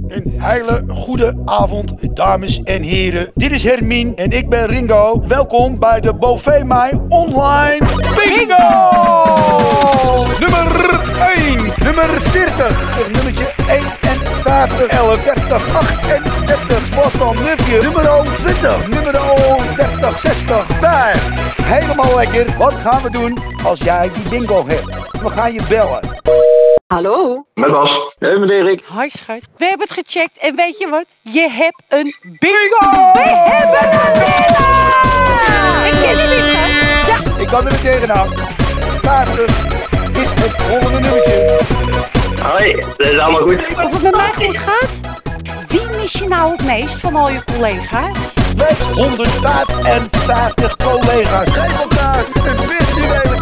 Een hele goede avond, dames en heren. Dit is Hermien en ik ben Ringo. Welkom bij de Bovemai Online Bingo! Nummer 1, nummer 40, of nummertje 51, 11, 30, 38, was dan nufje. Nummer 20, nummer 30, 60, 5. Helemaal lekker. Wat gaan we doen als jij die bingo hebt? We gaan je bellen. Hallo? Met Bas. Hey, meneer Erik. Hoi schat. We hebben het gecheckt en weet je wat? Je hebt een bingo! We hebben een winnaar! Ik ken jullie schat. Ja. Ik kan er weer tegenaan. 50 is het volgende nummertje. Hoi, dat is allemaal goed. Of het met mij goed gaat? Wie mis je nou het meest van al je collega's? Met 155 collega's. Geef elkaar een virtuele